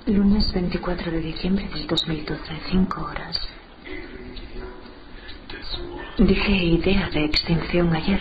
Lunes 24 de diciembre del 2012, 5 horas. Dije idea de extinción ayer.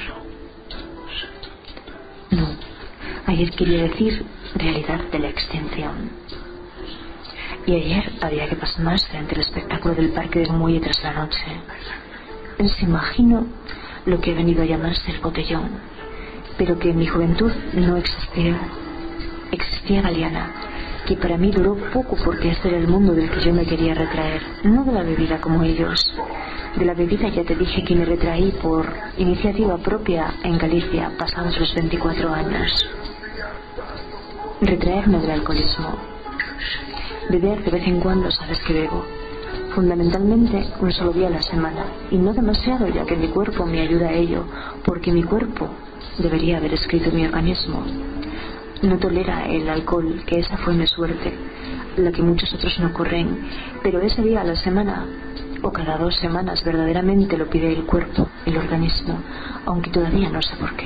No, ayer quería decir realidad de la extinción. Y ayer había que pasmarse ante el espectáculo del parque del muelle tras la noche. Se imagino lo que ha venido a llamarse el botellón, pero que en mi juventud no existía. Existía Galeana, que para mí duró poco porque ese era el mundo del que yo me quería retraer, no de la bebida como ellos. De la bebida ya te dije que me retraí por iniciativa propia en Galicia pasados los 24 años. Retraerme del alcoholismo. Beber de vez en cuando, sabes que bebo. Fundamentalmente un solo día a la semana, y no demasiado ya que mi cuerpo me ayuda a ello, porque mi cuerpo debería haber escrito mi organismo. No tolera el alcohol, que esa fue mi suerte, la que muchos otros no corren, pero ese día a la semana o cada 2 semanas verdaderamente lo pide el cuerpo, el organismo, aunque todavía no sé por qué.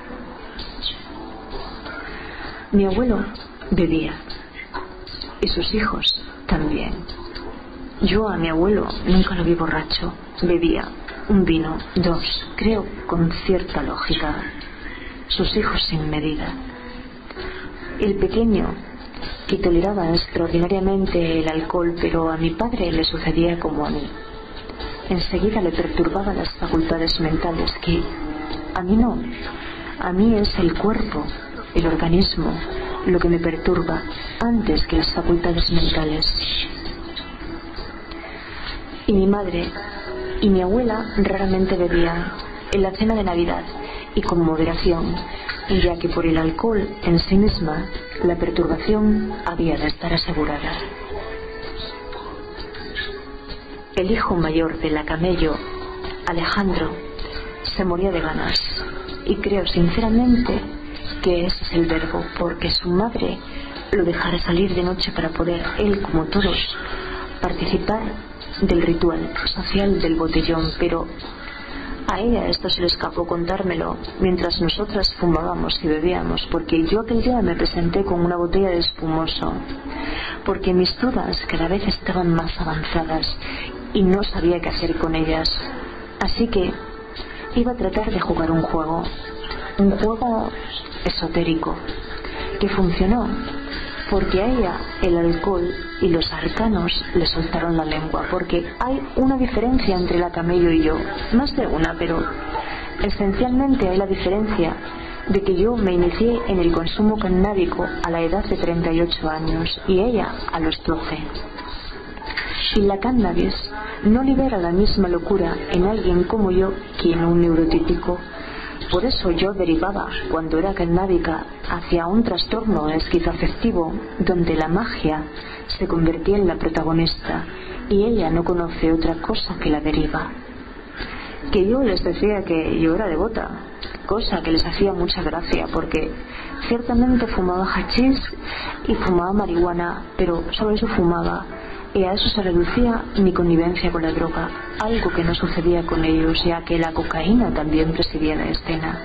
Mi abuelo bebía y sus hijos también. Yo a mi abuelo nunca lo vi borracho. Bebía un vino, 2, creo con cierta lógica. Sus hijos sin medida. El pequeño, que toleraba extraordinariamente el alcohol, pero a mi padre le sucedía como a mí. Enseguida le perturbaban las facultades mentales, que a mí no. A mí es el cuerpo, el organismo, lo que me perturba antes que las facultades mentales. Y mi madre y mi abuela raramente bebían en la cena de Navidad y con moderación, ya que por el alcohol en sí misma la perturbación había de estar asegurada. El hijo mayor de la camello, Alejandro, se moría de ganas, y creo sinceramente que ese es el verbo, porque su madre lo dejara salir de noche para poder él, como todos, participar del ritual social del botellón, pero a ella esto se le escapó contármelo mientras nosotras fumábamos y bebíamos, porque yo aquel día me presenté con una botella de espumoso, porque mis dudas cada vez estaban más avanzadas y no sabía qué hacer con ellas, así que iba a tratar de jugar un juego esotérico, que funcionó, porque a ella el alcohol y los arcanos le soltaron la lengua, porque hay una diferencia entre la camello y yo, más de una, pero esencialmente hay la diferencia de que yo me inicié en el consumo cannábico a la edad de 38 años y ella a los 12. Y la cannabis no libera la misma locura en alguien como yo que en un neurotípico. Por eso yo derivaba, cuando era cannábica, hacia un trastorno esquizoafectivo donde la magia se convertía en la protagonista y ella no conoce otra cosa que la deriva. Que yo les decía que yo era devota, cosa que les hacía mucha gracia, porque ciertamente fumaba hachís y fumaba marihuana, pero solo eso fumaba, y a eso se reducía mi connivencia con la droga, algo que no sucedía con ellos, ya que la cocaína también presidía la escena.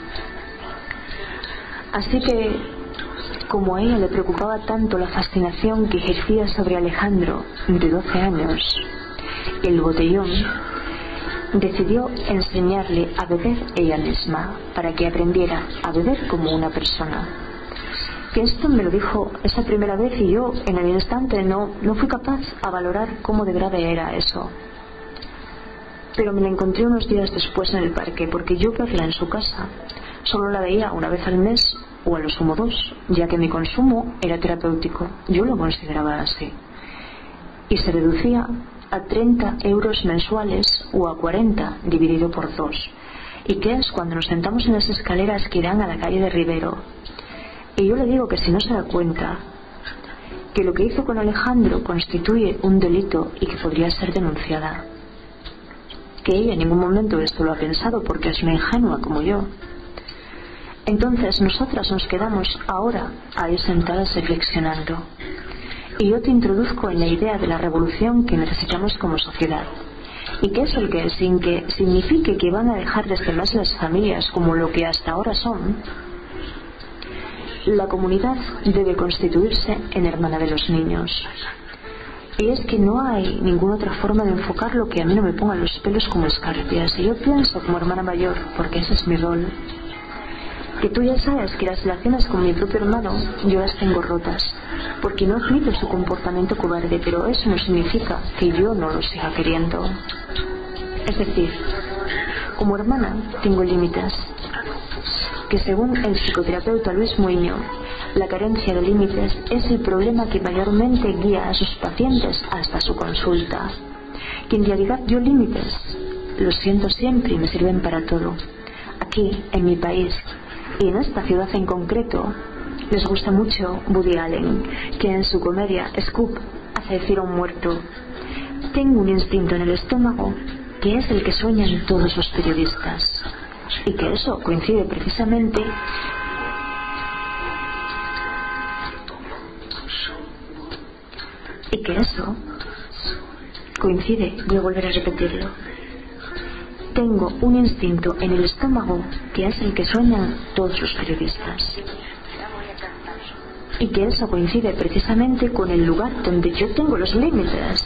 Así que, como a ella le preocupaba tanto la fascinación que ejercía sobre Alejandro, de 12 años, el botellón, decidió enseñarle a beber ella misma, para que aprendiera a beber como una persona. Que esto me lo dijo esa primera vez y yo en el instante no fui capaz a valorar cómo de grave era eso. Pero me la encontré unos días después en el parque, porque yo verla en su casa solo la veía una vez al mes o a lo sumo 2, ya que mi consumo era terapéutico, yo lo consideraba así, y se reducía a 30 euros mensuales o a 40 dividido por 2, y que es cuando nos sentamos en las escaleras que dan a la calle de Rivero. Y yo le digo que si no se da cuenta que lo que hizo con Alejandro constituye un delito y que podría ser denunciada, que ella en ningún momento esto lo ha pensado porque es una ingenua como yo. Entonces nosotras nos quedamos ahora ahí sentadas reflexionando, y yo te introduzco en la idea de la revolución que necesitamos como sociedad, y que es el que, sin que signifique que van a dejar de estimarse las familias como lo que hasta ahora son, La comunidad debe constituirse en hermana de los niños. Y es que no hay ninguna otra forma de enfocarlo que a mí no me pongan los pelos como escarpias. Y yo pienso como hermana mayor, porque ese es mi rol. Que tú ya sabes que las relaciones con mi propio hermano yo las tengo rotas, porque no admito su comportamiento cobarde, pero eso no significa que yo no lo siga queriendo. Es decir, como hermana tengo límites, que según el psicoterapeuta Luis Muiño, la carencia de límites es el problema que mayormente guía a sus pacientes hasta su consulta. Que en realidad yo límites los siento siempre y me sirven para todo. Aquí, en mi país, y en esta ciudad en concreto, les gusta mucho Woody Allen, que en su comedia Scoop hace decir a un muerto: tengo un instinto en el estómago que es el que sueñan todos los periodistas. Y que eso coincide precisamente voy a volver a repetirlo. Tengo un instinto en el estómago que es el que sueñan todos los periodistas. Y que eso coincide precisamente con el lugar donde yo tengo los límites.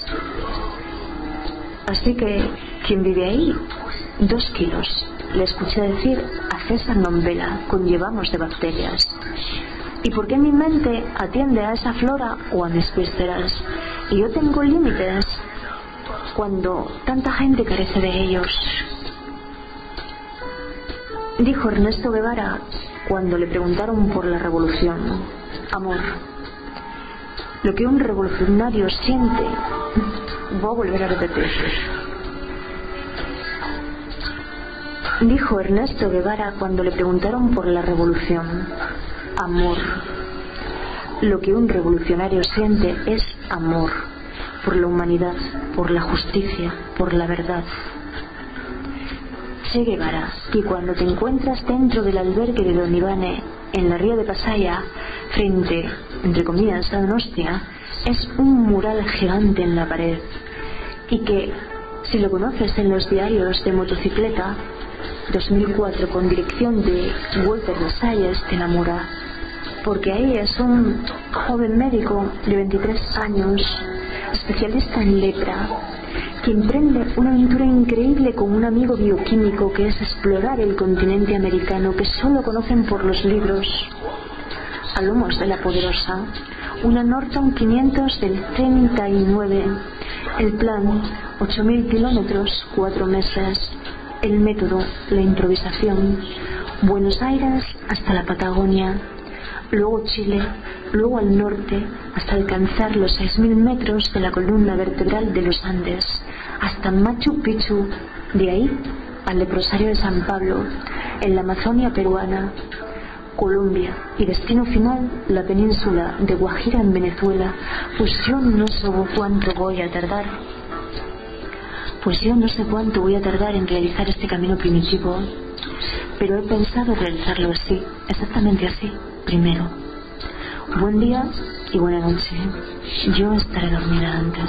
Así que, ¿quién vive ahí? 2 kilos. Le escuché decir a César Nombela, conllevamos de bacterias. ¿Y por qué mi mente atiende a esa flora o a mis vísceras? Y yo tengo límites cuando tanta gente carece de ellos. Dijo Ernesto Guevara cuando le preguntaron por la revolución: amor. Lo que un revolucionario siente. Voy a volver a repetir. Dijo Ernesto Guevara cuando le preguntaron por la revolución: amor. Lo que un revolucionario siente es amor por la humanidad, por la justicia, por la verdad. Che Guevara, que cuando te encuentras dentro del albergue de Don Ivane en la ría de Pasaya, frente, entre comillas, a Donostia, es un mural gigante en la pared, y que, si lo conoces en los diarios de motocicleta, 2004, con dirección de Walter Versalles, te enamora, porque ahí es un joven médico de 23 años, especialista en lepra, que emprende una aventura increíble con un amigo bioquímico, que es explorar el continente americano que solo conocen por los libros. A lomos de la poderosa, una Norton 500 del 39, el plan 8.000 kilómetros, 4 meses, el método, la improvisación, Buenos Aires hasta la Patagonia, luego Chile, luego al norte hasta alcanzar los 6.000 metros de la columna vertebral de los Andes, hasta Machu Picchu, de ahí al leprosario de San Pablo, en la Amazonia peruana, Colombia, y destino final la península de Guajira en Venezuela. Pues yo no sé cuánto voy a tardar en realizar este camino primitivo, pero he pensado realizarlo así, exactamente así, primero. Buen día y buena noche. Yo estaré dormida antes.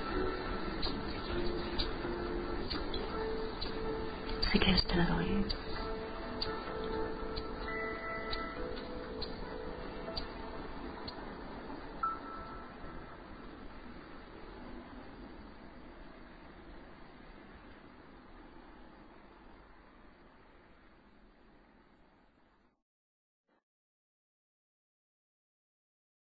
Si quieres te la doy.